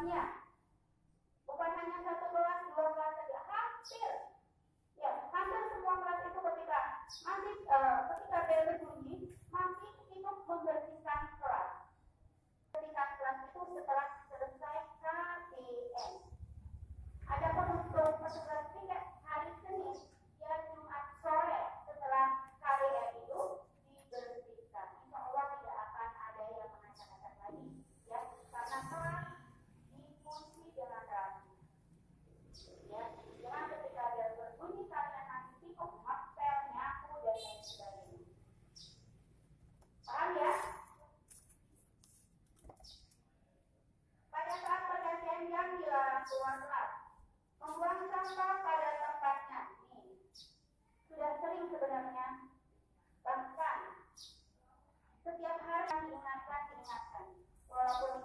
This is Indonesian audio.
kelasnya. Bukan hanya satu kelas, dua kelas saja, hampir semua kelas itu ketika bel berbunyi masih ikut membersihkan kelas. Bersihkan kelas itu setelah selesai KBM. Adapun untuk petugas piket hari Senin, ya Jumat sore setelah KBM itu dibersihkan. Insya Allah tidak akan ada yang mengacak-acak lagi, ya, karena telah dikunci dengan rapi. Ya, jangan ketika bel berbunyi kalian nanti sibuk ngepel, nyapu dan lain sebagainya. Paham ya? Pada saat pergantian jam dilarang keluar kelas. Membuang sampah pada tempatnya. Nih, sudah sering sebenarnya. Bahkan setiap hari diingatkan. Walaupun